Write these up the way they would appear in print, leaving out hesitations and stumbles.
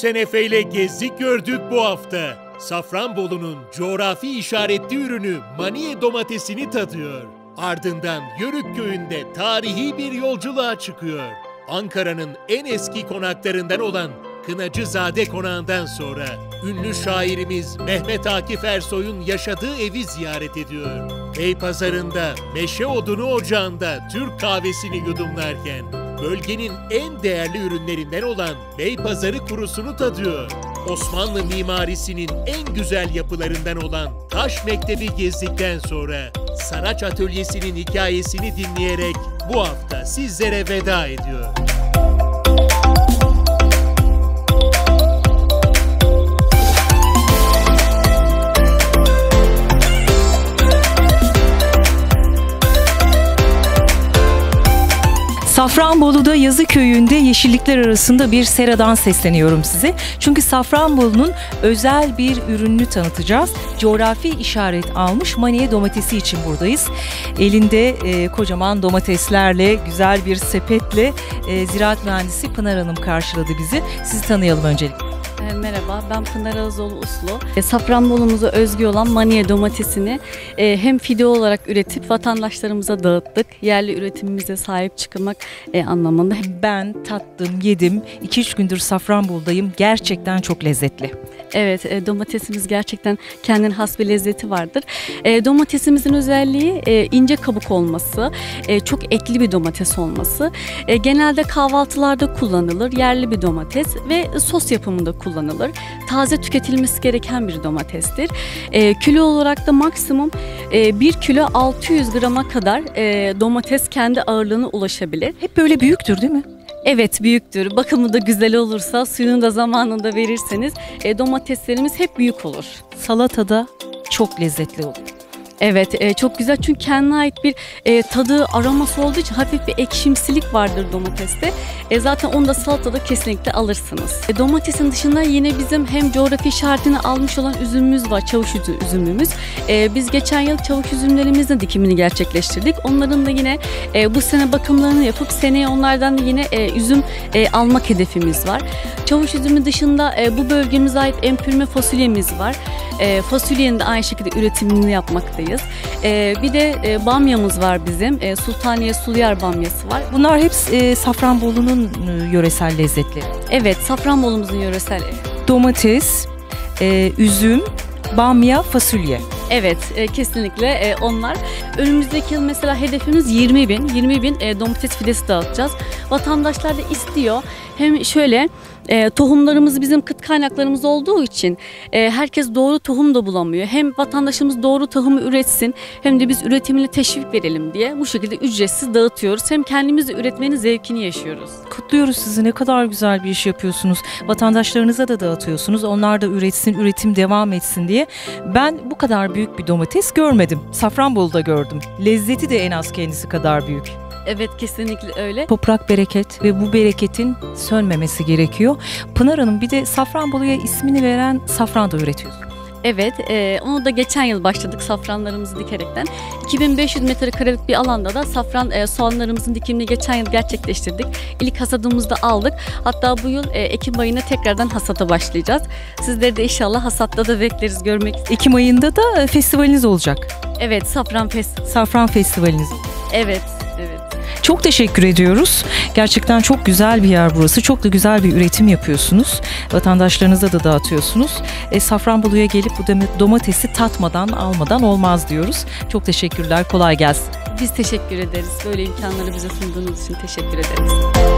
Gülsen Efe ile gezdik gördük bu hafta. Safranbolu'nun coğrafi işaretli ürünü Maniye domatesini tadıyor. Ardından Yörük köyünde tarihi bir yolculuğa çıkıyor. Ankara'nın en eski konaklarından olan Kınacızade Konağı'ndan sonra ünlü şairimiz Mehmet Akif Ersoy'un yaşadığı evi ziyaret ediyor. Beypazarı'nda meşe odunu ocağında Türk kahvesini yudumlarken bölgenin en değerli ürünlerinden olan Beypazarı kurusunu tadıyor. Osmanlı mimarisinin en güzel yapılarından olan Taş Mektebi gezdikten sonra Saraç Atölyesi'nin hikayesini dinleyerek bu hafta sizlere veda ediyor. Safranbolu'da Yazıköy'ünde yeşillikler arasında bir seradan sesleniyorum size. Çünkü Safranbolu'nun özel bir ürününü tanıtacağız. Coğrafi işaret almış Maniye domatesi için buradayız. Elinde kocaman domateslerle, güzel bir sepetle ziraat mühendisi Pınar Hanım karşıladı bizi. Sizi tanıyalım öncelikle. Merhaba, ben Pınar Ağazoğlu Uslu. Safranbolumuza özgü olan Maniye domatesini hem fide olarak üretip vatandaşlarımıza dağıttık. Yerli üretimimize sahip çıkmak anlamında. Ben tattım, yedim. 2-3 gündür Safranbolu'dayım. Gerçekten çok lezzetli. Evet, domatesimiz gerçekten kendine has bir lezzeti vardır. Domatesimizin özelliği ince kabuk olması, çok ekli bir domates olması. Genelde kahvaltılarda kullanılır, yerli bir domates ve sos yapımında kullanılır. Taze tüketilmesi gereken bir domatestir. Kilo olarak da maksimum 1 kilo 600 grama kadar domates kendi ağırlığına ulaşabilir. Hep böyle büyüktür değil mi? Evet, büyüktür. Bakımı da güzel olursa, suyunu da zamanında verirseniz domateslerimiz hep büyük olur. Salatada çok lezzetli olur. Evet, çok güzel çünkü kendine ait bir tadı, aroması olduğu için hafif bir ekşimsilik vardır domateste. Zaten onu da salatada kesinlikle alırsınız. Domatesin dışında yine bizim hem coğrafi işaretini almış olan üzümümüz var, çavuş üzümümüz. Biz geçen yıl çavuş üzümlerimizin dikimini gerçekleştirdik. Onların da yine bu sene bakımlarını yapıp seneye onlardan da yine üzüm almak hedefimiz var. Çavuş üzümü dışında bu bölgemize ait empürme fasulyemiz var. Fasulyenin de aynı şekilde üretimini yapmaktayız. Bir de bamyamız var bizim. Sultaniye Suluyar bamyası var. Bunlar hepsi Safranbolu'nun yöresel lezzetleri. Evet, Safranbolu'muzun yöresel. Domates, üzüm, bamya, fasulye. Evet, kesinlikle onlar. Önümüzdeki yıl mesela hedefimiz 20 bin domates fidesi dağıtacağız. Vatandaşlar da istiyor. Hem şöyle tohumlarımız bizim kıt kaynaklarımız olduğu için herkes doğru tohum da bulamıyor. Hem vatandaşımız doğru tohumu üretsin hem de biz üretimine teşvik verelim diye bu şekilde ücretsiz dağıtıyoruz. Hem kendimiz de üretmenin zevkini yaşıyoruz. Kutluyoruz sizi. Ne kadar güzel bir iş yapıyorsunuz. Vatandaşlarınıza da dağıtıyorsunuz. Onlar da üretsin, üretim devam etsin diye. Ben bu kadar büyük bir domates görmedim. Safranbolu'da gördüm. Lezzeti de en az kendisi kadar büyük. Evet, kesinlikle öyle. Toprak bereket ve bu bereketin sönmemesi gerekiyor. Pınar Hanım, bir de Safranbolu'ya ismini veren safran da üretiyorsunuz. Evet, onu da geçen yıl başladık safranlarımızı dikerekten. 2500 metrekarelik bir alanda da safran soğanlarımızın dikimini geçen yıl gerçekleştirdik. İlk hasadımızı da aldık. Hatta bu yıl Ekim ayına tekrardan hasata başlayacağız. Sizleri de inşallah hasatta da bekleriz görmek. Ekim ayında da festivaliniz olacak. Evet, Safran festivaliniz. Evet. Çok teşekkür ediyoruz. Gerçekten çok güzel bir yer burası. Çok da güzel bir üretim yapıyorsunuz. Vatandaşlarınıza da dağıtıyorsunuz. Safranbolu'ya gelip bu domatesi tatmadan, almadan olmaz diyoruz. Çok teşekkürler. Kolay gelsin. Biz teşekkür ederiz. Böyle imkanları bize sunduğunuz için teşekkür ederiz.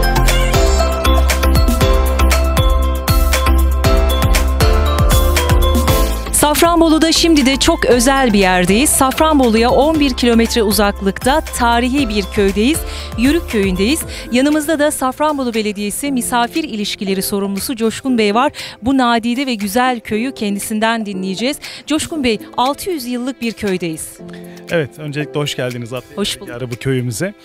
Safranbolu'da şimdi de çok özel bir yerdeyiz. Safranbolu'ya 11 kilometre uzaklıkta tarihi bir köydeyiz. Yörük köyündeyiz. Yanımızda da Safranbolu Belediyesi Misafir İlişkileri Sorumlusu Coşkun Bey var. Bu nadide ve güzel köyü kendisinden dinleyeceğiz. Coşkun Bey, 600 yıllık bir köydeyiz. Evet, öncelikle hoş geldiniz Hoş bulduk. bu köyümüze.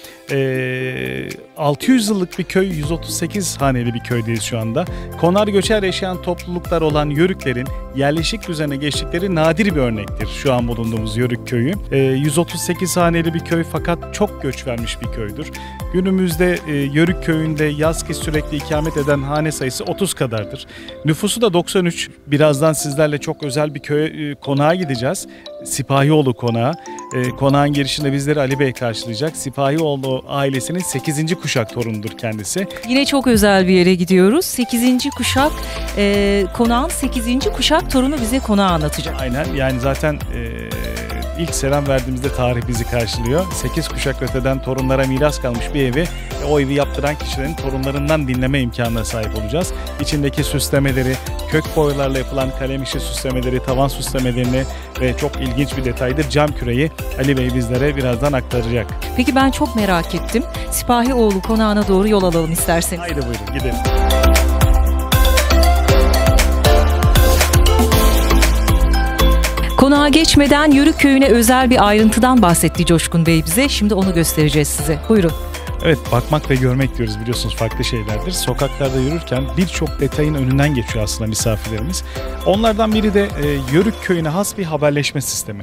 600 yıllık bir köy, 138 haneli bir köydeyiz şu anda. Konar göçer yaşayan topluluklar olan Yörüklerin yerleşik düzene geçtikleri nadir bir örnektir şu an bulunduğumuz Yörük köyü. 138 haneli bir köy fakat çok göç vermiş bir köydür. Günümüzde Yörük köyünde yaz kış sürekli ikamet eden hane sayısı 30 kadardır. Nüfusu da 93. Birazdan sizlerle çok özel bir konağa gideceğiz. Sipahioğlu konağı. Konağın girişinde bizleri Ali Bey karşılayacak. Sipahioğlu ailesinin 8. kuşak torunudur kendisi. Yine çok özel bir yere gidiyoruz. 8. kuşak, konağın 8. kuşak torunu bize konağı anlatacak. Aynen, yani zaten ilk selam verdiğimizde tarih bizi karşılıyor. 8 kuşak öteden torunlara miras kalmış bir evi o evi yaptıran kişilerin torunlarından dinleme imkanına sahip olacağız. İçindeki süslemeleri, kök boyalarla yapılan kalem işi süslemeleri, tavan süslemelerini ve çok ilginç bir detaydır cam küreyi Ali Bey bizlere birazdan aktaracak. Peki ben çok merak ettim. Sipahioğlu konağına doğru yol alalım isterseniz. Haydi buyurun gidelim. Konağa geçmeden Yörük köyüne özel bir ayrıntıdan bahsetti Coşkun Bey bize. Şimdi onu göstereceğiz size. Buyurun. Evet, bakmak ve görmek diyoruz, biliyorsunuz farklı şeylerdir. Sokaklarda yürürken birçok detayın önünden geçiyor aslında misafirlerimiz. Onlardan biri de Yörük köyüne has bir haberleşme sistemi.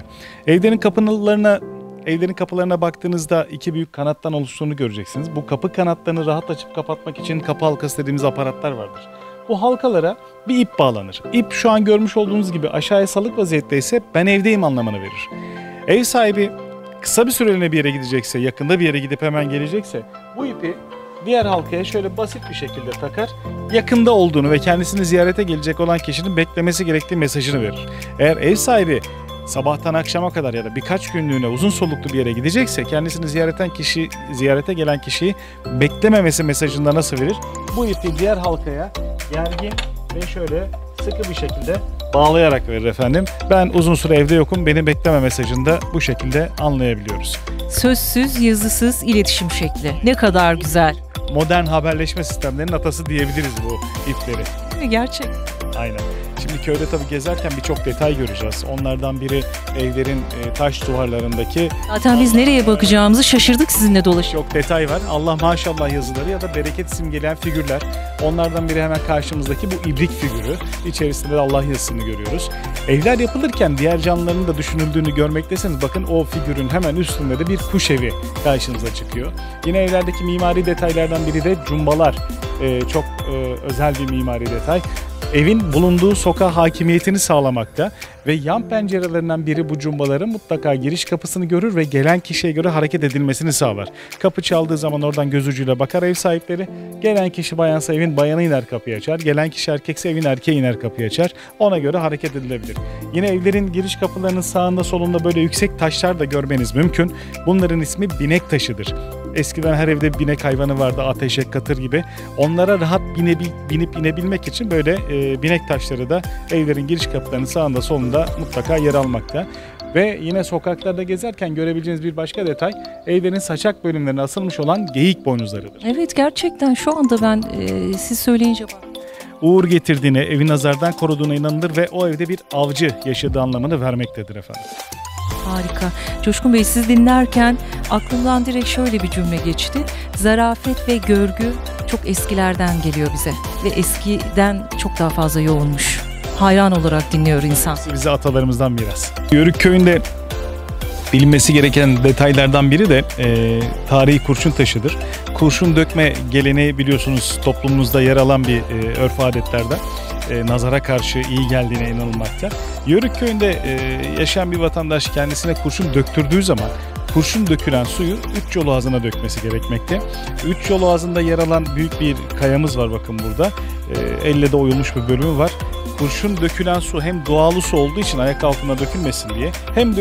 Evlerin kapılarına baktığınızda iki büyük kanattan oluştuğunu göreceksiniz. Bu kapı kanatlarını rahat açıp kapatmak için kapı halkası dediğimiz aparatlar vardır. Bu halkalara bir ip bağlanır. İp şu an görmüş olduğunuz gibi aşağıya salık vaziyetteyse ben evdeyim anlamını verir. Ev sahibi kısa bir süreliğine bir yere gidecekse, yakında bir yere gidip hemen gelecekse bu ipi diğer halkaya şöyle basit bir şekilde takar, yakında olduğunu ve kendisini ziyarete gelecek olan kişinin beklemesi gerektiği mesajını verir. Eğer ev sahibi sabahtan akşama kadar ya da birkaç günlüğüne uzun soluklu bir yere gidecekse kendisini ziyarete gelen kişiyi beklememesi mesajında nasıl verir? Bu ipi diğer halkaya gergin ve şöyle sıkı bir şekilde bağlayarak verir efendim. Ben uzun süre evde yokum, beni bekleme mesajını da bu şekilde anlayabiliyoruz. Sözsüz, yazısız iletişim şekli. Ne kadar güzel. Modern haberleşme sistemlerinin atası diyebiliriz bu ipleri. Değil mi? Gerçek. Aynen. Şimdi köyde tabii gezerken birçok detay göreceğiz. Onlardan biri evlerin taş duvarlarındaki... Zaten biz nereye bakacağımızı şaşırdık sizinle dolaşıp. Çok detay var. Allah maşallah yazıları ya da bereket simgeleyen figürler. Onlardan biri hemen karşımızdaki bu ibrik figürü. İçerisinde de Allah yazısını görüyoruz. Evler yapılırken diğer canlıların da düşünüldüğünü görmektesiniz. Bakın o figürün hemen üstünde de bir kuş evi karşınıza çıkıyor. Yine evlerdeki mimari detaylardan biri de cumbalar. Çok özel bir mimari detay. Evin bulunduğu sokağa hakimiyetini sağlamakta ve yan pencerelerinden biri bu cumbaların mutlaka giriş kapısını görür ve gelen kişiye göre hareket edilmesini sağlar. Kapı çaldığı zaman oradan göz ucuyla bakar ev sahipleri. Gelen kişi bayansa evin bayanı iner kapıyı açar. Gelen kişi erkekse evin erkeği iner kapıyı açar. Ona göre hareket edilebilir. Yine evlerin giriş kapılarının sağında solunda böyle yüksek taşlar da görmeniz mümkün. Bunların ismi binek taşıdır. Eskiden her evde binek hayvanı vardı, ateşek, katır gibi. Onlara rahat binip inebilmek için böyle binek taşları da evlerin giriş kapılarının sağında solunda mutlaka yer almakta. Ve yine sokaklarda gezerken görebileceğiniz bir başka detay evlerin saçak bölümlerine asılmış olan geyik boynuzlarıdır. Evet, gerçekten şu anda ben siz söyleyince bak. Uğur getirdiğine, evi nazardan koruduğuna inanılır ve o evde bir avcı yaşadığı anlamını vermektedir efendim. Harika. Coşkun Bey, siz dinlerken aklımdan direkt şöyle bir cümle geçti. Zarafet ve görgü çok eskilerden geliyor bize ve eskiden çok daha fazla yoğunmuş. Hayran olarak dinliyor insan. Bize atalarımızdan miras. Yörük köyünde bilinmesi gereken detaylardan biri de tarihi kurşun taşıdır. Kurşun dökme geleneği biliyorsunuz toplumumuzda yer alan bir örf adetlerden. Nazara karşı iyi geldiğine inanılmakta. Yörük köyünde yaşayan bir vatandaş kendisine kurşun döktürdüğü zaman kurşun dökülen suyu 3 yol ağzına dökmesi gerekmekte. 3 yol ağzında yer alan büyük bir kayamız var bakın burada. Elle de oyulmuş bir bölümü var. Kurşun dökülen su hem doğal su olduğu için ayak altına dökülmesin diye hem de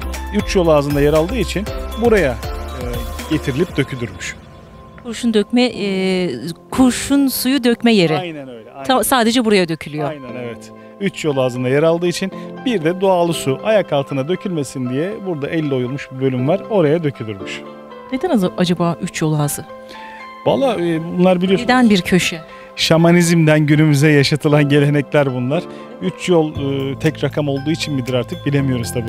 3 yol ağzında yer aldığı için buraya getirilip dökülürmüş. Kurşun suyu dökme yeri. Aynen öyle. Aynen. Sadece buraya dökülüyor. Aynen evet. 3 yol ağzında yer aldığı için bir de doğal su ayak altına dökülmesin diye burada elle oyulmuş bir bölüm var. Oraya dökülürmüş. Neden acaba 3 yol ağzı? Valla bunlar biliyorsunuz. Neden bir köşe? Şamanizmden günümüze yaşatılan gelenekler bunlar. 3 yol tek rakam olduğu için midir artık bilemiyoruz tabii.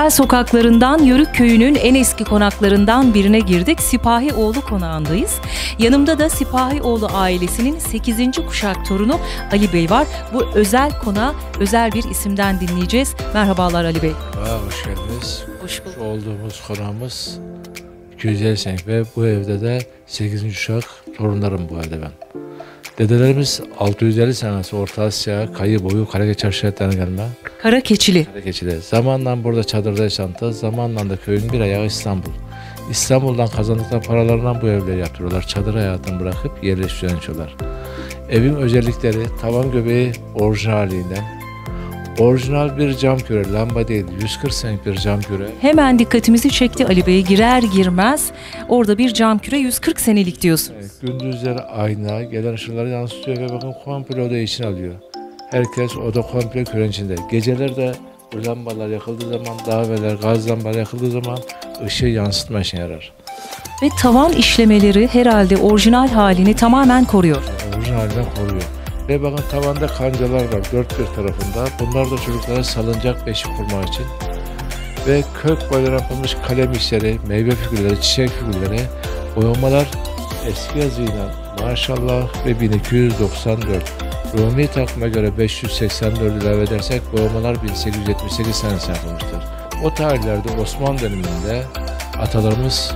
özel sokaklarından Yörük Köyü'nün en eski konaklarından birine girdik. Sipahioğlu konağındayız. Yanımda da Sipahioğlu ailesinin 8. kuşak torunu Ali Bey var. Bu özel konağı özel bir isimden dinleyeceğiz. Merhabalar Ali Bey. Hoş geldiniz. Hoş bulduk. Olduğumuz konağımız 250 senelik ve bu evde de 8. kuşak torunlarım bu evde ben. Dedelerimiz 650 senesi Orta Asya, Kayı Boyu, Karageç aşiretlerine gelme. Karakeçili. Karageç'de. Zamanla burada çadırda yaşantı, zamanla da köyün bir ayağı İstanbul. İstanbul'dan kazandıkları paralarından bu evleri yaptırıyorlar. Çadır hayatını bırakıp yerleştiriyorlar. Evin özellikleri tavan göbeği orijinalinden. Orijinal bir cam küre, lamba değil, 140 senelik bir cam küre. Hemen dikkatimizi çekti Ali Bey. Girer girmez orada bir cam küre 140 senelik diyorsunuz. Evet, gündüzleri ayna, gelen ışınları yansıtıyor ve bakın komple odayı içine alıyor. Herkes oda komple kürenin içinde. Geceleri de bu lambalar yakıldığı zaman, daveler, gaz lambalar yakıldığı zaman ışığı yansıtma işine yarar. Ve tavan işlemeleri herhalde orijinal halini tamamen koruyor. Orijinalinden koruyor. Ve bakın tavanda kancalar var dört bir tarafında. Bunlar da çocuklara salıncak beşik kurmak için. Ve kök boyları yapılmış kalem işleri, meyve figürleri, çiçek figürleri, boyamalar eski yazıyla maşallah ve 1294. Rumi takvime göre 584 ilave edersek boyamalar 1878 senesi yapılmıştır. O tarihlerde Osmanlı döneminde atalarımız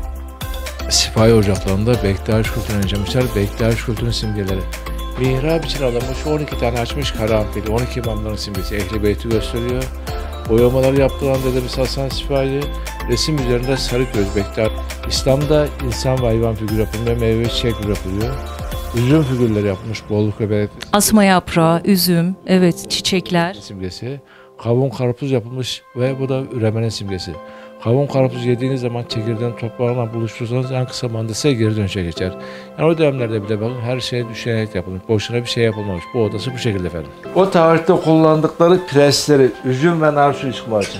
sipahi ocaklarında Bektaş kültürünü incemişler. Bektaş kültürünün simgeleri. Mihrab için alınmış 12 tane açmış karanfili, 12 imamların simgesi Ehl-i Beyt'i gösteriyor. Boyamaları yaptıran dedemiz Hasan Sipahi, resim üzerinde sarı göz Bektaş. İslam'da insan ve hayvan figürü yapılmıyor, meyve ve çiçek figürü yapılıyor. Üzüm figürleri yapılmış, bolluk ve bereket. Asma yaprağı, üzüm, evet çiçekler. Simgesi. Kavun karpuz yapılmış ve bu da üremenin simgesi. Kavun karpuz yediğiniz zaman çekirdeğin toprağına buluşturursanız en kısa zamanda size geri dönüşe geçer. Yani o dönemlerde bile bakın her şey düşünerek yapılmış. Boşuna bir şey yapılmamış. Bu odası bu şekilde efendim. O tarihte kullandıkları presleri üzüm ve nar suyu çıkmak için.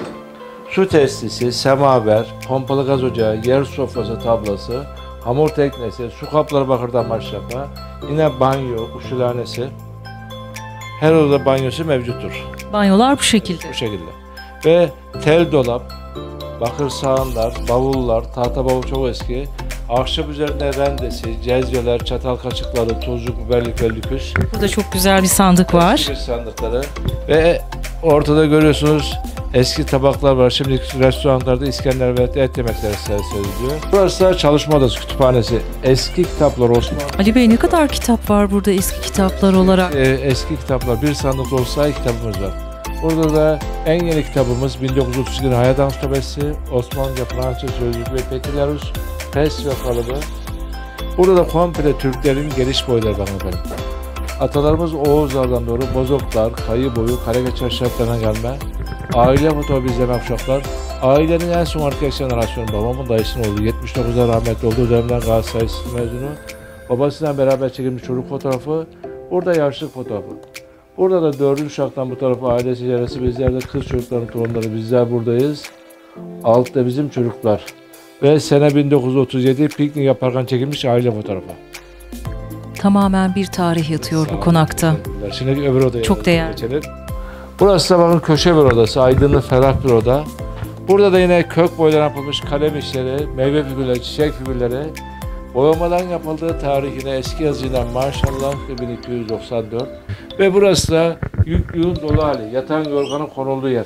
Su testisi, semaver, pompalı gaz ocağı, yer sofrası tablası, hamur teknesi, su kapları bakırdan maşrafa, yine banyo, usulhanesi. Her odada banyosu mevcuttur. Banyolar bu şekilde. Bu şekilde. Ve tel dolap, bakır sahanlar, bavullar, tahta bavul çok eski. Ahşap üzerinde rendesi, cezveler, çatal kaşıkları, tuzluk, biberlik ve lüküs. Burada çok güzel bir sandık var. Eski sandıkları. Ve ortada görüyorsunuz eski tabaklar var. Şimdi restoranlarda İskender ve et yemekleri servis ediliyor. Burası da çalışma odası, kütüphanesi. Eski kitaplar Osmanlı. Ali Bey ne kadar kitap var burada eski kitaplar olarak? Eski kitaplar. Bir sandık olsa kitabımız var. Burada da en yeni kitabımız 1932'de Hayat Ansiklopedisi, Osmanlıca, Fransızca sözlük ve Petilerus, Pes ve kalıbı. Burada da komple Türklerin geliş boyları var efendim. Atalarımız Oğuzlardan doğru Bozoklar, Kayı Boyu, Karageç aşiretlerine gelme, aile fotoğrafı izleme kuşaklar, ailenin en son arkadaş jenerasyonu babamın dayısının oğlu, 79'da rahmetli olduğu dönemden Galatasaray mezunu, babasıyla beraber çekilmiş çocuk fotoğrafı, burada yaşlılık fotoğrafı. Burada da 4. kuşaktan bu tarafa ailesi çevresi, bizler de kız çocukların torunları, bizler buradayız. Altta bizim çocuklar. Ve sene 1937 piknik yaparken çekilmiş aile fotoğrafı. Tamamen bir tarih yatıyor bu konakta. Şimdi öbür odaya Çok değerli. geçelim. Burası da bakın köşe bir odası, aydınlık, ferah bir oda. Burada da yine kök boydan yapılmış kalem işleri, meyve figürleri, çiçek figürleri. Boyamadan yapıldığı tarihine eski yazıyla maşallah 1294. Ve burası da yüklüğün dolu hali, yatağın yorganın konulduğu yer.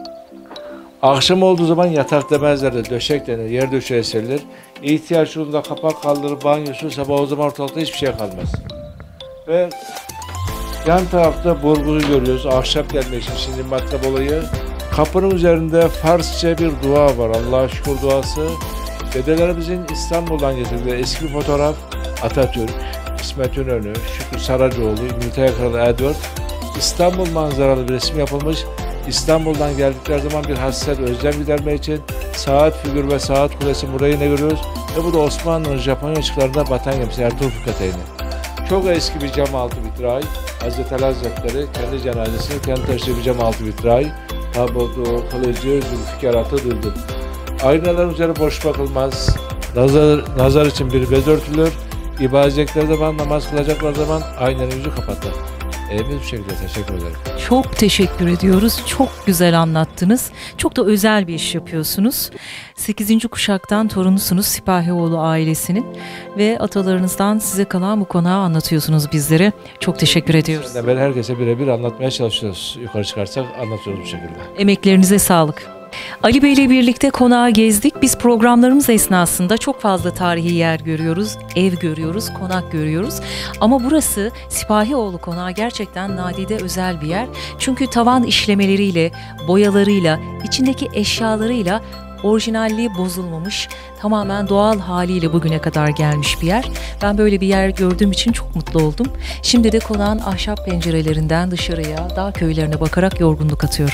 Akşam olduğu zaman yatak demezler de döşek denir, yer döşeğe serilir. İhtiyaç olduğunda kapak kaldırır, banyosu, sabah o zaman ortalıkta hiçbir şey kalmaz. Ve yan tarafta burguzu görüyoruz, ahşap gelme için şimdi matkap olayı. Kapının üzerinde Farsça bir dua var, Allah'a şükür duası. Dedelerimizin İstanbul'dan getirdiği eski bir fotoğraf, Atatürk, İsmet İnönü, Şükrü Saracoğlu, İngiltere Kralı Edward, İstanbul manzaralı bir resim yapılmış. İstanbul'dan geldikleri zaman bir hasret, özlem giderme için saat figür ve saat kulesi burayı ne görüyoruz? Ve bu da Osmanlı'nın Japonya ışıklarında batan gemisi Ertuğrul Fıkateyni. Çok eski bir cam altı vitray. Hazreti Ali Hazretleri kendi cenazesini kendi taşıdığı bir cam altı vitray. Tabotu, kılıcı, Zülfikar atı durdu. Aynaların üzeri boş bakılmaz. Nazar için bir bez örtülür. İbadet edecekleri zaman, namaz kılacakları zaman aynanın yüzü kapatır. Emin bir şekilde teşekkür ederim. Çok teşekkür ediyoruz. Çok güzel anlattınız. Çok da özel bir iş yapıyorsunuz. 8. kuşaktan torunusunuz Sipahioğlu ailesinin ve atalarınızdan size kalan bu konağı anlatıyorsunuz bizlere. Çok teşekkür ediyoruz. Sen de ben herkese birebir anlatmaya çalışıyoruz. Yukarı çıkarsak anlatıyoruz bu şekilde. Emeklerinize sağlık. Ali Bey ile birlikte konağı gezdik. Biz programlarımız esnasında çok fazla tarihi yer görüyoruz, ev görüyoruz, konak görüyoruz. Ama burası Sipahioğlu Konağı gerçekten nadide özel bir yer. Çünkü tavan işlemeleriyle, boyalarıyla, içindeki eşyalarıyla orijinalliği bozulmamış, tamamen doğal haliyle bugüne kadar gelmiş bir yer. Ben böyle bir yer gördüğüm için çok mutlu oldum. Şimdi de konağın ahşap pencerelerinden dışarıya, dağ köylerine bakarak yorgunluk atıyorum.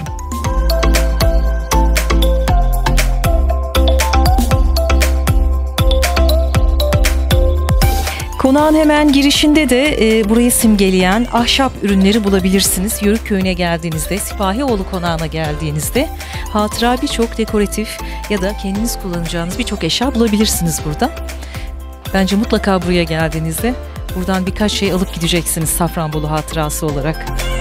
Konağın hemen girişinde de burayı simgeleyen ahşap ürünleri bulabilirsiniz. Yörük Köyü'ne geldiğinizde, Sipahioğlu Konağı'na geldiğinizde hatıra birçok dekoratif ya da kendiniz kullanacağınız birçok eşya bulabilirsiniz burada. Bence mutlaka buraya geldiğinizde buradan birkaç şey alıp gideceksiniz Safranbolu hatırası olarak.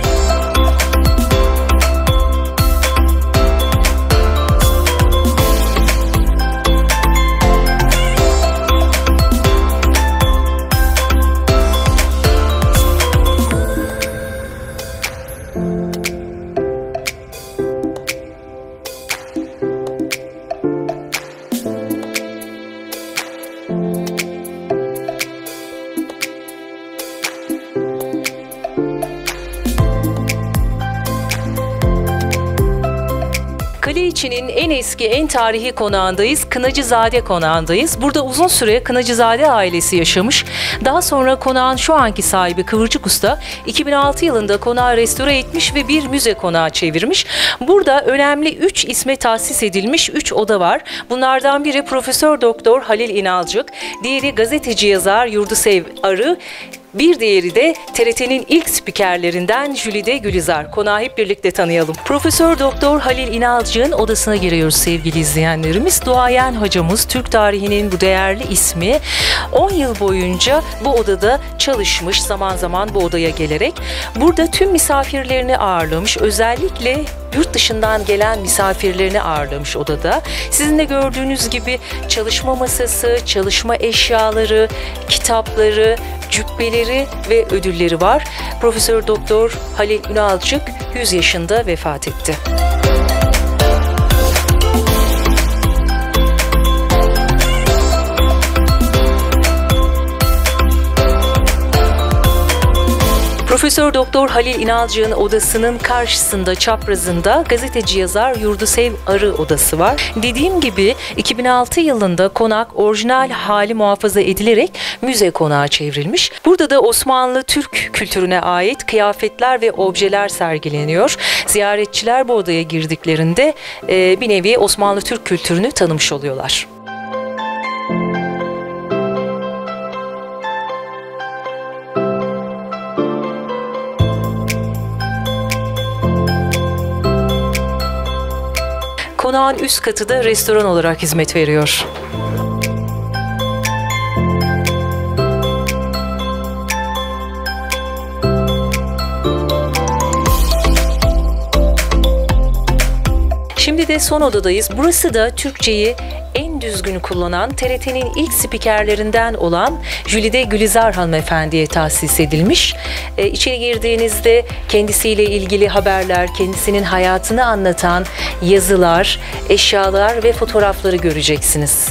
Kale içinin en eski, en tarihi konağındayız. Kınacızade Konağı'ndayız. Burada uzun süre Kınacızade ailesi yaşamış. Daha sonra konağın şu anki sahibi Kıvırcık Usta 2006 yılında konağı restore etmiş ve bir müze konağı çevirmiş. Burada önemli 3 isme tahsis edilmiş 3 oda var. Bunlardan biri Profesör Doktor Halil İnalcık, diğeri gazeteci yazar Yurdusev Arı, bir diğeri de TRT'nin ilk spikerlerinden Jülide Gülizar. Konağı hep birlikte tanıyalım. Profesör Doktor Halil İnalcık'ın odasına giriyoruz sevgili izleyenlerimiz. Duayen hocamız, Türk tarihinin bu değerli ismi 10 yıl boyunca bu odada çalışmış, zaman zaman bu odaya gelerek. Burada tüm misafirlerini ağırlamış. Özellikle yurt dışından gelen misafirlerini ağırlamış odada. Sizin de gördüğünüz gibi çalışma masası, çalışma eşyaları, kitapları, cübbeleri ve ödülleri var. Profesör Doktor Halil İnalcık 100 yaşında vefat etti. Profesör Doktor Halil İnalcık'ın odasının karşısında, çaprazında gazeteci yazar Yurdusev Arı odası var. Dediğim gibi 2006 yılında konak orijinal hali muhafaza edilerek müze konağı çevrilmiş. Burada da Osmanlı Türk kültürüne ait kıyafetler ve objeler sergileniyor. Ziyaretçiler bu odaya girdiklerinde bir nevi Osmanlı Türk kültürünü tanımış oluyorlar. Konağın üst katı da restoran olarak hizmet veriyor. Şimdi de son odadayız. Burası da Türkçeyi en düzgün kullanan TRT'nin ilk spikerlerinden olan Jülide Gülizar hanımefendiye tahsis edilmiş. İçeri girdiğinizde kendisiyle ilgili haberler, kendisinin hayatını anlatan yazılar, eşyalar ve fotoğrafları göreceksiniz.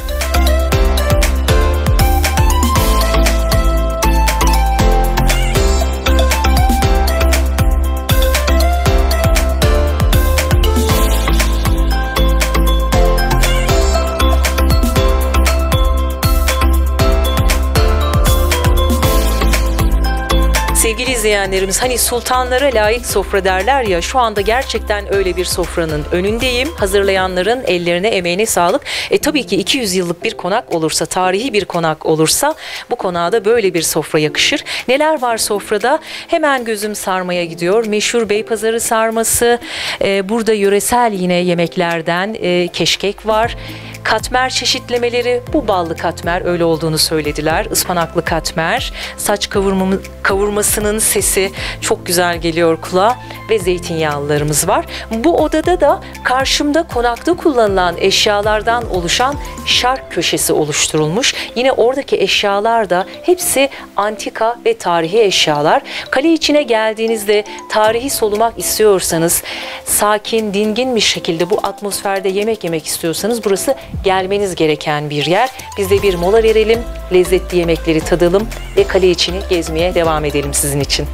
Sevgili izleyenlerimiz, hani sultanlara layık sofra derler ya, şu anda gerçekten öyle bir sofranın önündeyim. Hazırlayanların ellerine, emeğine sağlık. Tabii ki 200 yıllık bir konak olursa, tarihi bir konak olursa bu konağa da böyle bir sofra yakışır. Neler var sofrada? Hemen gözüm sarmaya gidiyor. Meşhur Beypazarı sarması, burada yöresel yine yemeklerden keşkek var. Katmer çeşitlemeleri, bu ballı katmer, öyle olduğunu söylediler. Ispanaklı katmer, saç kavurmasının sesi çok güzel geliyor kulağa ve zeytinyağlılarımız var. Bu odada da karşımda konakta kullanılan eşyalardan oluşan şark köşesi oluşturulmuş. Yine oradaki eşyalar da hepsi antika ve tarihi eşyalar. Kale içine geldiğinizde tarihi solumak istiyorsanız, sakin, dingin bir şekilde bu atmosferde yemek yemek istiyorsanız burası gelmeniz gereken bir yer. Biz de bir mola verelim, lezzetli yemekleri tadalım ve kale içini gezmeye devam edelim sizin için.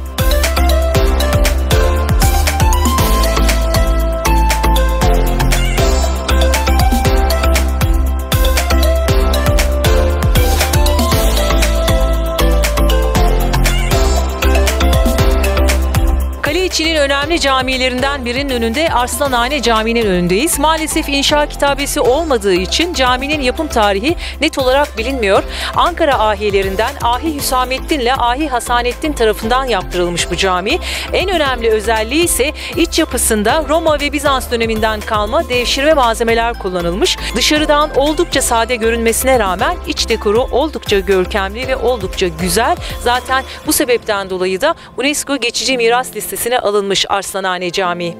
İçinin önemli camilerinden birinin önünde, Arslanhane Camii'nin önündeyiz. Maalesef inşa kitabesi olmadığı için caminin yapım tarihi net olarak bilinmiyor. Ankara ahilerinden Ahi Hüsamettin ile Ahi Hasanettin tarafından yaptırılmış bu cami. En önemli özelliği ise iç yapısında Roma ve Bizans döneminden kalma devşirme malzemeler kullanılmış. Dışarıdan oldukça sade görünmesine rağmen iç dekoru oldukça görkemli ve oldukça güzel. Zaten bu sebepten dolayı da UNESCO Geçici Miras Listesi'ne alınmış Arslanhane Camii.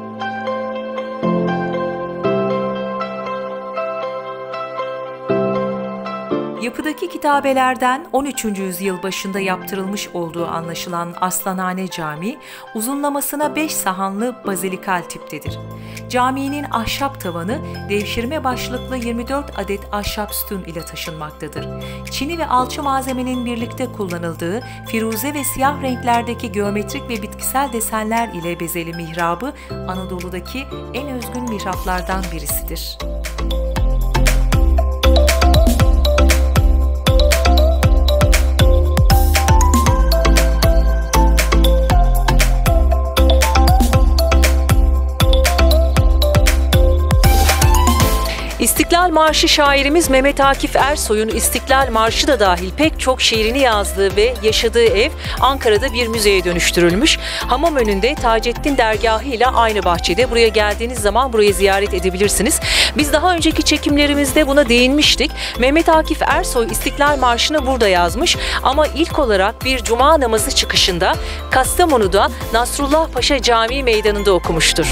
Yapıdaki kitabelerden 13. yüzyıl başında yaptırılmış olduğu anlaşılan Arslanhane Camii, uzunlamasına 5 sahanlı bazilikal tiptedir. Caminin ahşap tavanı devşirme başlıklı 24 adet ahşap sütun ile taşınmaktadır. Çini ve alçı malzemenin birlikte kullanıldığı firuze ve siyah renklerdeki geometrik ve bitkisel desenler ile bezeli mihrabı Anadolu'daki en özgün mihraplardan birisidir. İstiklal Marşı şairimiz Mehmet Akif Ersoy'un İstiklal Marşı da dahil pek çok şiirini yazdığı ve yaşadığı ev Ankara'da bir müzeye dönüştürülmüş. Hamam önünde Taceddin Dergahı ile aynı bahçede. Buraya geldiğiniz zaman burayı ziyaret edebilirsiniz. Biz daha önceki çekimlerimizde buna değinmiştik. Mehmet Akif Ersoy İstiklal Marşı'nı burada yazmış ama ilk olarak bir cuma namazı çıkışında Kastamonu'da Nasrullah Paşa Camii Meydanı'nda okumuştur.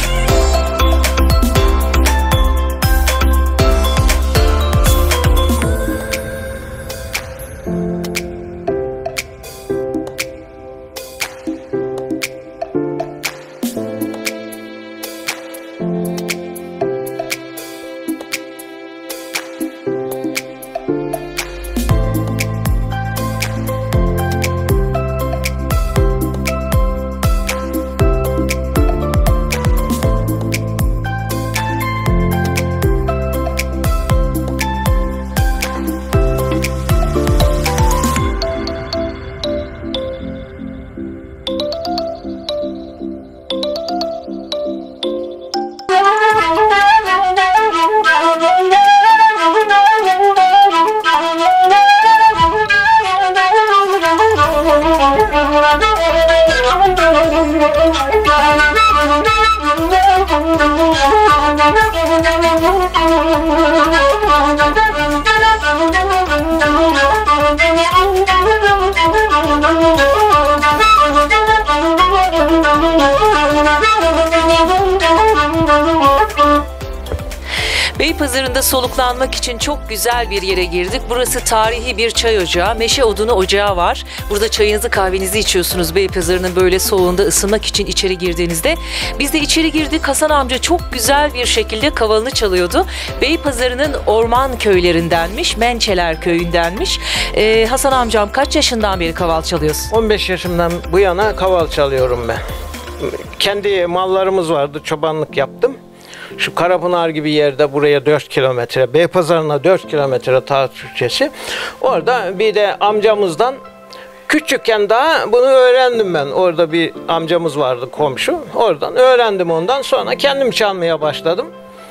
Beypazarı'nda soluklanmak için çok güzel bir yere girdik. Burası tarihi bir çay ocağı, meşe odunu ocağı var. Burada çayınızı kahvenizi içiyorsunuz Beypazarı'nın böyle soğuğunda ısınmak için içeri girdiğinizde. Biz de içeri girdik. Hasan amca çok güzel bir şekilde kavalını çalıyordu. Beypazarı'nın orman köylerindenmiş, Mençeler köyündenmiş. Hasan amcam kaç yaşından beri kaval çalıyorsun? 15 yaşımdan bu yana kaval çalıyorum ben. Kendi mallarımız vardı, çobanlık yaptım. Şu Karapınar gibi yerde buraya 4 kilometre, Beypazarı'na 4 kilometre Tartürkçesi. Orada bir de amcamızdan küçükken daha bunu öğrendim ben. Orada bir amcamız vardı komşu. Oradan öğrendim ondan. Sonra kendim çalmaya başladım.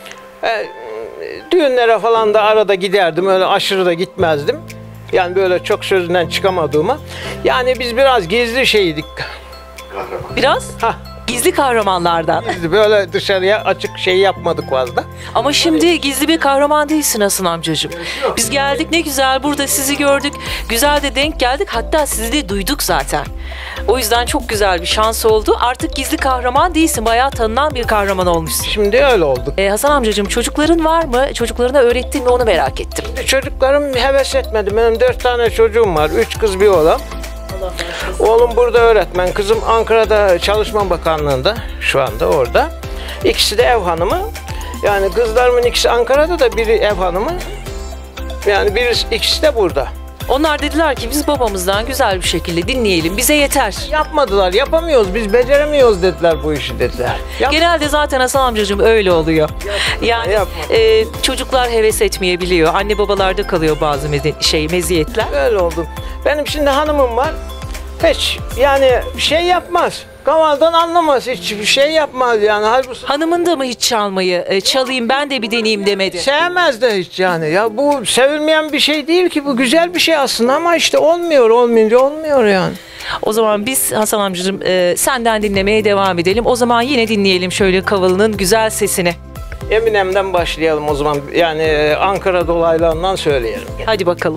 Düğünlere falan da arada giderdim. Öyle aşırı da gitmezdim. Yani böyle çok sözünden çıkamadığıma. Yani biz biraz gizli şeydik. Biraz? Gizli kahramanlardan. Biz böyle dışarıya açık şey yapmadık fazla. Ama şimdi gizli bir kahraman değilsin Hasan amcacığım. Biz geldik, ne güzel burada sizi gördük. Güzel de denk geldik. Hatta sizi de duyduk zaten. O yüzden çok güzel bir şans oldu. Artık gizli kahraman değilsin. Bayağı tanınan bir kahraman olmuşsun. Şimdi öyle olduk. Hasan amcacığım, çocukların var mı? Çocuklarına öğrettin mi, onu merak ettim. Çocuklarım heves etmedi. Benim 4 tane çocuğum var. 3 kız bir oğlan. Oğlum burada öğretmen. Kızım Ankara'da Çalışma Bakanlığı'nda. Şu anda orada. İkisi de ev hanımı. Yani kızlarımın ikisi Ankara'da da biri ev hanımı. Yani ikisi de burada. Onlar dediler ki biz babamızdan güzel bir şekilde dinleyelim. Bize yeter. Yapmadılar. Yapamıyoruz. Biz beceremiyoruz dediler bu işi dediler. Genelde zaten Hasan amcacığım öyle oluyor. Yani çocuklar heves etmeyebiliyor. Anne babalarda kalıyor bazı meziyetler. Öyle oldu. Benim şimdi hanımım var. Hiç yani şey yapmaz. Kavaldan anlamaz. Hiçbir şey yapmaz yani. Halbuki Hanımın da mı hiç çalmayı, çalayım ben de bir deneyeyim demedi? sevmez de hiç yani. Ya bu sevilmeyen bir şey değil ki. Bu güzel bir şey aslında ama işte olmayınca olmuyor yani. O zaman biz Hasan amcacığım senden dinlemeye devam edelim. O zaman yine dinleyelim şöyle Kavalının güzel sesini. Eminem'den başlayalım o zaman. Yani Ankara dolaylarından söyleyelim. Hadi bakalım.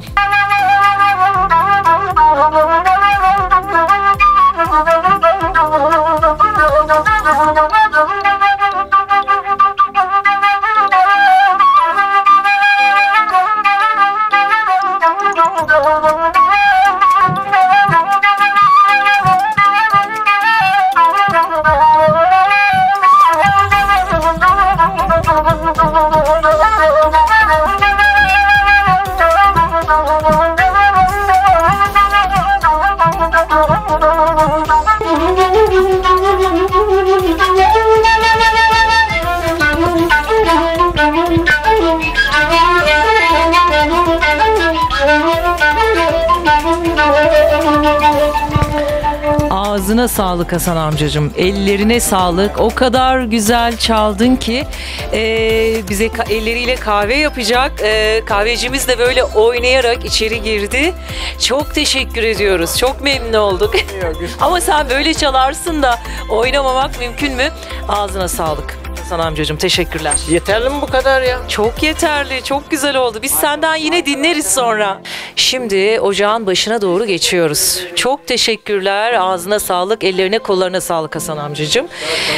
Ağzına sağlık Hasan amcacığım. Ellerine sağlık. O kadar güzel çaldın ki bize elleriyle kahve yapacak. Kahvecimiz de böyle oynayarak içeri girdi. Çok teşekkür ediyoruz. Çok memnun olduk. Ama sen böyle çalarsın da oynamamak mümkün mü? Ağzına sağlık Hasan amcacığım. Teşekkürler. Yeterli mi bu kadar ya? Çok yeterli, çok güzel oldu. Biz senden yine dinleriz sonra. Şimdi ocağın başına doğru geçiyoruz. Çok teşekkürler, ağzına sağlık, ellerine kollarına sağlık Hasan amcacığım.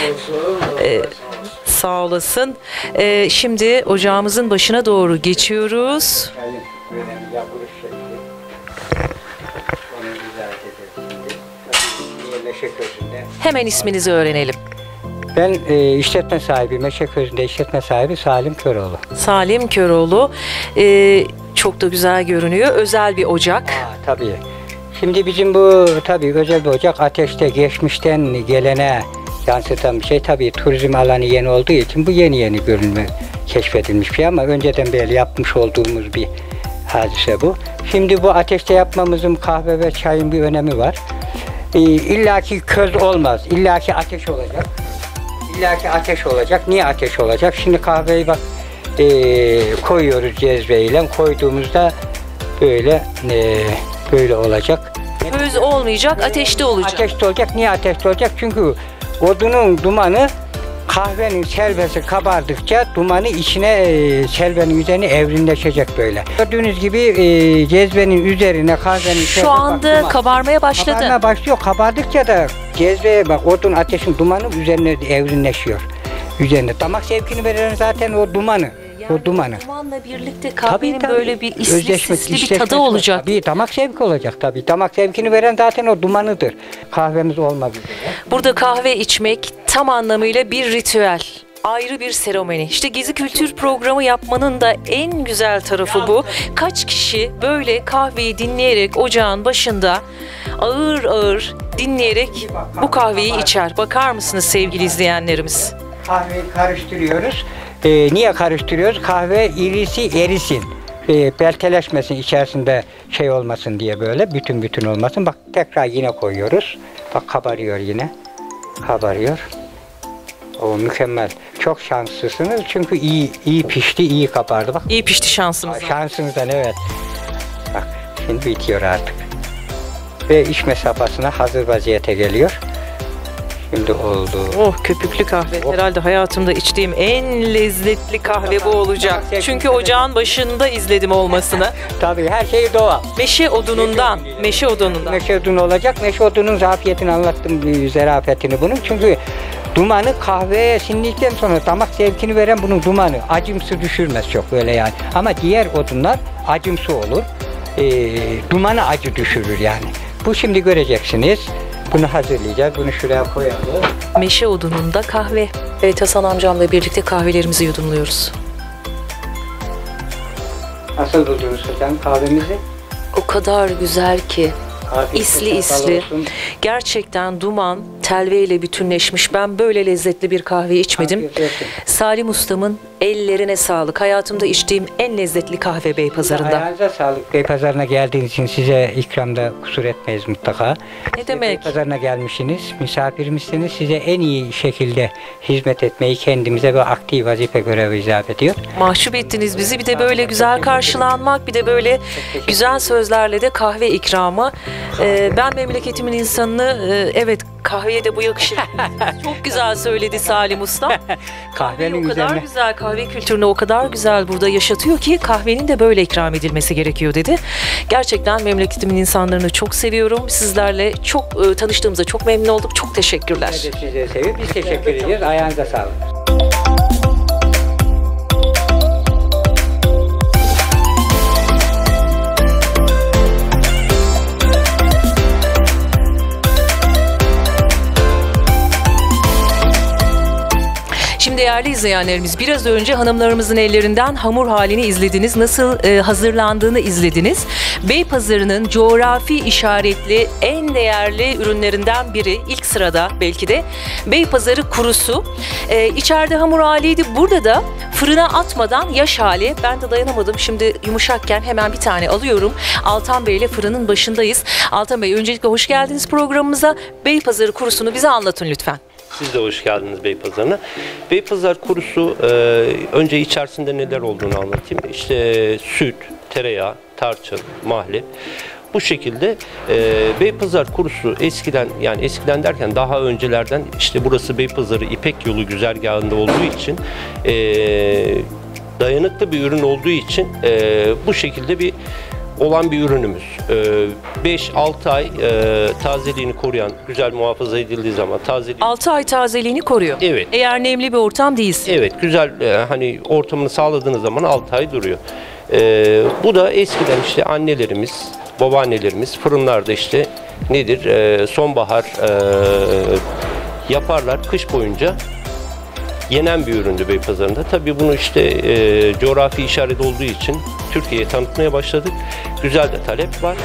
Sağ olasın. Şimdi ocağımızın başına doğru geçiyoruz. Hemen isminizi öğrenelim. Ben işletme sahibi, Meşeközü'nde işletme sahibi Salim Köroğlu. Salim Köroğlu. Çok da güzel görünüyor. Özel bir ocak. Tabii. Şimdi bizim bu tabii özel bir ocak, ateşte geçmişten gelene yansıtan bir şey. Tabii turizm alanı yeni olduğu için bu yeni görünme keşfedilmiş bir şey ama önceden beri yapmış olduğumuz bir hadise bu. Şimdi bu ateşte yapmamızın kahve ve çayın bir önemi var. İllaki köz olmaz. İllaki ateş olacak. İllaki ateş olacak. Niye ateş olacak? Şimdi kahveyi bak koyuyoruz cezveyle. Koyduğumuzda böyle olacak. Köz olmayacak, ateşte olacak. Ateşte olacak. Niye ateşte olacak? Çünkü odunun dumanı kahvenin şerbeti kabardıkça dumanı içine şerbenin üzerine evrimleşecek böyle. Gördüğünüz gibi cezvenin üzerine kahvenin şu anda kabarmaya başladı. Kabarmaya başlıyor. Kabardıkça da cezveye bak, odun ateşin dumanı üzerine evrimleşiyor. Üzerine damak zevkini veren zaten o dumanı. Yani o dumanı. Dumanla birlikte kahvenin böyle bir sisli bir tadı olacak. Tabii damak zevki olacak tabii. Damak zevkini veren zaten o dumanıdır. Kahvemiz olmak üzere. Burada kahve içmek tam anlamıyla bir ritüel. Ayrı bir seremoni. İşte Gezi Kültür programı yapmanın da en güzel tarafı bu. Kaç kişi böyle kahveyi dinleyerek ocağın başında ağır ağır dinleyerek bu kahveyi içer. Bakar mısınız sevgili izleyenlerimiz? Kahveyi karıştırıyoruz. Niye karıştırıyoruz? Kahve irisi erisin. Belteleşmesin, içerisinde şey olmasın diye böyle bütün olmasın. Bak tekrar yine koyuyoruz. Bak kabarıyor yine. Kabarıyor. O mükemmel. Çok şanslısınız çünkü iyi pişti, iyi kabardı. Bak. İyi pişti şansımız. Şansınızdan evet. Bak şimdi bitiyor artık. Ve içme safhasına hazır vaziyete geliyor. Şimdi oldu. Oh, köpüklü kahve. Herhalde hayatımda içtiğim en lezzetli kahve bu olacak. Çünkü ocağın başında izledim olmasını. Tabii her şey doğal. Meşe odunundan. Meşe odunu olacak. Meşe odunun zafiyetini anlattım, zarafetini bunun. Çünkü dumanı kahveye sindikten sonra damak zevkini veren bunun dumanı. Acımsı düşürmez çok böyle yani. Ama diğer odunlar acımsı olur. Dumanı acı düşürür yani. Bu şimdi göreceksiniz. Bunu hazırlayacağız. Bunu şuraya koyalım. Meşe odununda kahve. Evet, Hasan amcamla birlikte kahvelerimizi yudumluyoruz. Nasıl buldunuz hocam kahvemizi? O kadar güzel ki. Afiyet İsli olsun, isli. olsun. Gerçekten duman telveyle bütünleşmiş. Ben böyle lezzetli bir kahve içmedim. Afiyet olsun. Salim ustamın ellerine sağlık. Hayatımda içtiğim en lezzetli kahve Beypazarı'nda. Ayağınıza sağlık. Beypazarı'na geldiğiniz için size ikramda kusur etmeyiz mutlaka. Ne demek? Beypazarı'na gelmişsiniz, misafirimizsiniz. Size en iyi şekilde hizmet etmeyi kendimize ve aktif vazife görevi icap ediyor. Mahcup ettiniz bizi. Bir de böyle güzel karşılanmak, bir de böyle güzel sözlerle de kahve ikramı. Ben memleketimin insanını, evet, kahveye de bu yakışır. Çok güzel söyledi Salim Usta. Kahveyi o kadar üzerine... güzel, kahve kültürünü o kadar güzel burada yaşatıyor ki kahvenin de böyle ikram edilmesi gerekiyor dedi. Gerçekten memleketimin insanlarını çok seviyorum. Sizlerle çok tanıştığımıza çok memnun olduk. Çok teşekkürler. Biz de size seviyoruz. Biz teşekkür ediyoruz. Ayağınıza sağlık. Şimdi değerli izleyenlerimiz, biraz önce hanımlarımızın ellerinden hamur halini izlediniz. Nasıl hazırlandığını izlediniz. Beypazarı'nın coğrafi işaretli en değerli ürünlerinden biri, ilk sırada belki de Beypazarı kurusu. İçeride hamur haliydi. Burada da fırına atmadan yaş hali. Ben de dayanamadım. Şimdi yumuşakken hemen bir tane alıyorum. Altan Bey ile fırının başındayız. Altan Bey, öncelikle hoş geldiniz programımıza. Beypazarı kurusunu bize anlatın lütfen. Siz de hoş geldiniz Beypazarı'na. Beypazarı kurusu, önce içerisinde neler olduğunu anlatayım. İşte süt, tereyağı, tarçın, mahlep. Bu şekilde Beypazarı kurusu eskiden derken daha öncelerden, işte burası Beypazarı İpek Yolu güzergahında olduğu için, dayanıklı bir ürün olduğu için bu şekilde olan bir ürünümüz. 5-6 ay tazeliğini koruyan, güzel muhafaza edildiği zaman tazeliği... 6 ay tazeliğini koruyor. Evet. Eğer nemli bir ortam değilse. Evet, güzel hani ortamını sağladığınız zaman 6 ay duruyor. Bu da eskiden işte annelerimiz, babaannelerimiz fırınlarda işte nedir? Sonbahar yaparlar, kış boyunca yenen bir üründü Beypazarı'nda. Tabii bunu işte coğrafi işaret olduğu için Türkiye'ye tanıtmaya başladık. Güzel de talep var.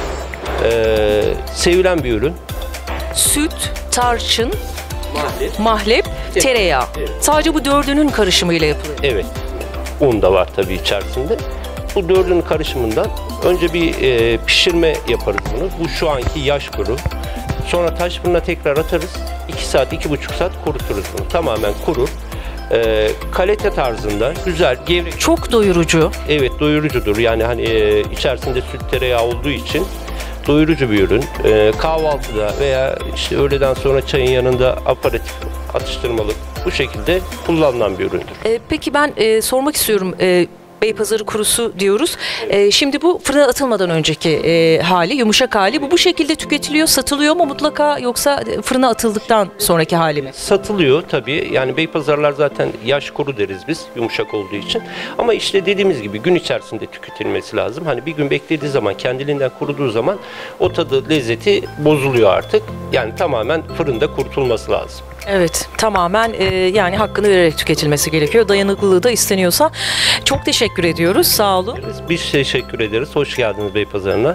Sevilen bir ürün. Süt, tarçın, mahlep, tereyağı. Evet. Sadece bu dördünün karışımıyla yapılıyor. Evet. Un da var tabii içerisinde. Bu dördünün karışımından önce bir pişirme yaparız bunu. Bu şu anki yaş kuru. Sonra taş fırına tekrar atarız. 2 saat, 2,5 saat kuruturuz bunu. Tamamen kurur. Kalite tarzında güzel, gevrek. Çok doyurucu. Evet, doyurucudur. Yani hani içerisinde süt, tereyağı olduğu için doyurucu bir ürün. Kahvaltıda veya işte öğleden sonra çayın yanında aperatif, atıştırmalık bu şekilde kullanılan bir üründür. Peki ben sormak istiyorum. Beypazarı kurusu diyoruz. Şimdi bu fırına atılmadan önceki hali, yumuşak hali. Bu şekilde tüketiliyor, satılıyor mu mutlaka, yoksa fırına atıldıktan sonraki hali mi? Satılıyor tabii. Yani Beypazarılar zaten yaş kuru deriz biz, yumuşak olduğu için. Ama işte dediğimiz gibi gün içerisinde tüketilmesi lazım. Hani bir gün beklediği zaman, kendiliğinden kuruduğu zaman o tadı, lezzeti bozuluyor artık. Yani tamamen fırında kurutulması lazım. Evet, tamamen yani hakkını vererek tüketilmesi gerekiyor. Dayanıklılığı da isteniyorsa. Çok teşekkür ediyoruz. Sağ olun. Biz teşekkür ederiz. Hoş geldiniz Beypazarı'na.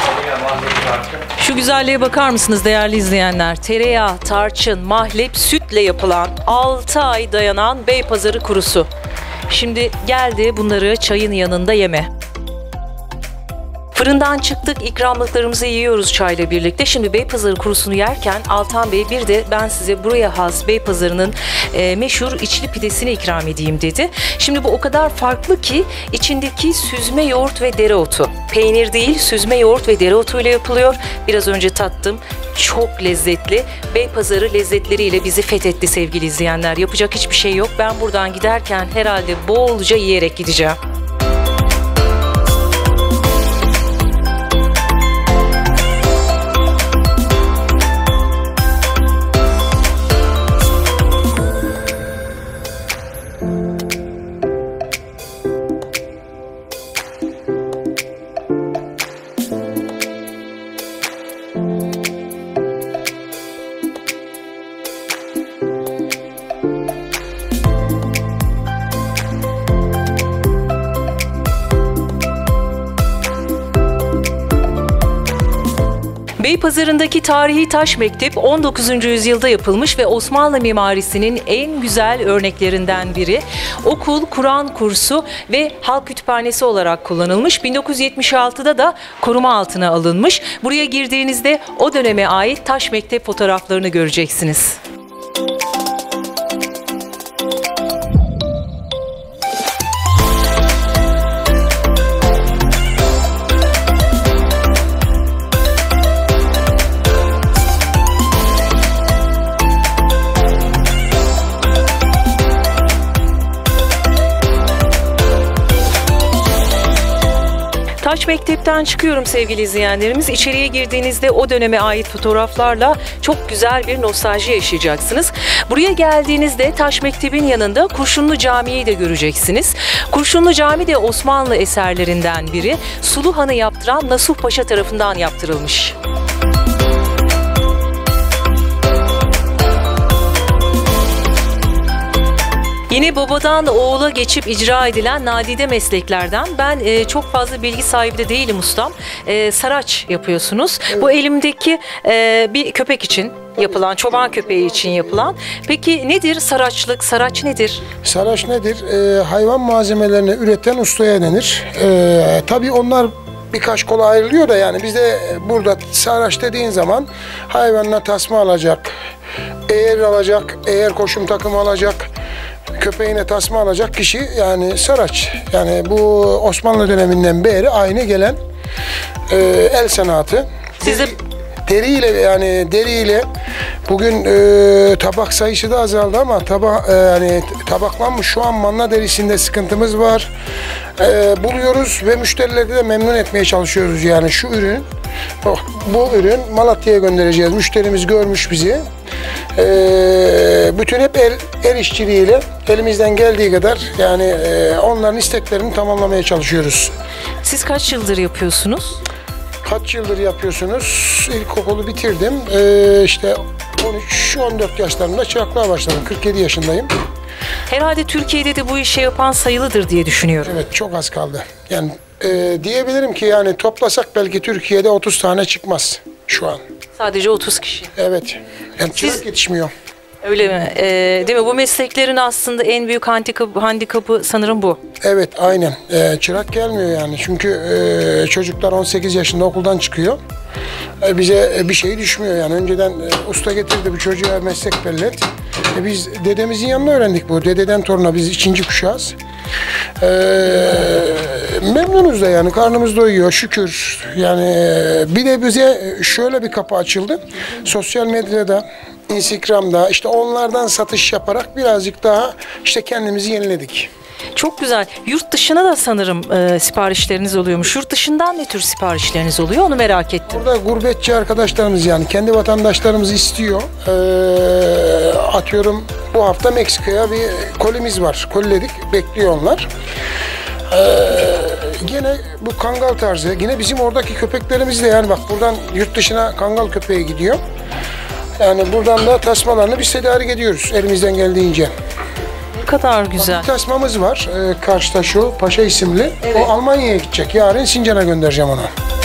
Şu güzelliğe bakar mısınız değerli izleyenler? Tereyağı, tarçın, mahlep, sütle yapılan 6 ay dayanan Beypazarı kurusu. Şimdi geldi bunları çayın yanında yeme. Fırından çıktık, ikramlıklarımızı yiyoruz çayla birlikte. Şimdi Beypazarı kurusunu yerken Altan Bey bir de ben size buraya has Beypazarı'nın meşhur içli pidesini ikram edeyim dedi. Şimdi bu o kadar farklı ki içindeki süzme yoğurt ve dereotu. Peynir değil, süzme yoğurt ve dereotu ile yapılıyor. Biraz önce tattım. Çok lezzetli. Beypazarı lezzetleriyle bizi fethetti sevgili izleyenler. Yapacak hiçbir şey yok. Ben buradan giderken herhalde bolca yiyerek gideceğim. Beypazarı'ndaki tarihi taş mektep 19. yüzyılda yapılmış ve Osmanlı mimarisinin en güzel örneklerinden biri. Okul, Kur'an kursu ve halk kütüphanesi olarak kullanılmış. 1976'da da koruma altına alınmış. Buraya girdiğinizde o döneme ait taş mektep fotoğraflarını göreceksiniz. Taş Mektep'ten çıkıyorum sevgili izleyenlerimiz. İçeriye girdiğinizde o döneme ait fotoğraflarla çok güzel bir nostalji yaşayacaksınız. Buraya geldiğinizde Taş Mektep'in yanında Kurşunlu Camii'yi de göreceksiniz. Kurşunlu Cami de Osmanlı eserlerinden biri. Sulu Han'ı yaptıran Nasuh Paşa tarafından yaptırılmış. Yine babadan oğula geçip icra edilen nadide mesleklerden. Ben çok fazla bilgi sahibi de değilim ustam. Saraç yapıyorsunuz. Evet. Bu elimdeki bir köpek için yapılan, çoban köpeği için yapılan. Peki nedir saraçlık? Saraç nedir? Saraç nedir? Hayvan malzemelerini üreten ustaya denir. Tabii onlar birkaç kola ayrılıyor da yani bizde burada saraç dediğin zaman hayvanına tasma alacak, eğer alacak, eğer koşum takımı alacak, köpeğine tasma alacak kişi yani saraç. Yani bu Osmanlı döneminden beri aynı gelen el sanatı. Siz de deriyle bugün tabak sayısı da azaldı ama tabaklanmış şu an manna derisinde sıkıntımız var. Buluyoruz ve müşterileri de memnun etmeye çalışıyoruz yani şu ürün. Bu ürün Malatya'ya göndereceğiz. Müşterimiz görmüş bizi. Bütün hep el işçiliğiyle elimizden geldiği kadar yani onların isteklerini tamamlamaya çalışıyoruz. Siz kaç yıldır yapıyorsunuz? Kaç yıldır yapıyorsunuz? İlkokulu bitirdim. İşte 13-14 yaşlarında çıraklığa başladım. 47 yaşındayım. Herhalde Türkiye'de de bu işi yapan sayılıdır diye düşünüyorum. Evet, çok az kaldı. Yani diyebilirim ki yani toplasak belki Türkiye'de 30 tane çıkmaz şu an. Sadece 30 kişi. Evet. Yani çırak yetişmiyor. Öyle mi? Değil mi? Bu mesleklerin aslında en büyük handikapı sanırım bu. Evet, aynen. Çırak gelmiyor yani. Çünkü çocuklar 18 yaşında okuldan çıkıyor. Bize bir şey düşmüyor yani. Önceden usta getirdi bu çocuğa meslek belli et. Biz dedemizin yanına öğrendik bu. Dededen toruna biz 2. kuşağız. Memnunuz da yani. Karnımız doyuyor şükür. Yani bir de bize şöyle bir kapı açıldı. Sosyal medyada, Instagram'da işte onlardan satış yaparak birazcık daha işte kendimizi yeniledik. Çok güzel. Yurt dışına da sanırım siparişleriniz oluyormuş. Yurt dışından ne tür siparişleriniz oluyor? Onu merak ettim. Burada gurbetçi arkadaşlarımız yani kendi vatandaşlarımız istiyor. Atıyorum bu hafta Meksika'ya bir kolimiz var. Koliledik. Bekliyor onlar. Gene bu kangal tarzı. Yine bizim oradaki köpeklerimiz de yani bak buradan yurt dışına kangal köpeği gidiyor. Yani buradan da tasmalarını biz tedarik ediyoruz elimizden geldiğince. Ne kadar güzel. Bir tasmamız var. Karşıda şu Paşa isimli. Evet. O Almanya'ya gidecek. Yarın Sincan'a göndereceğim onu.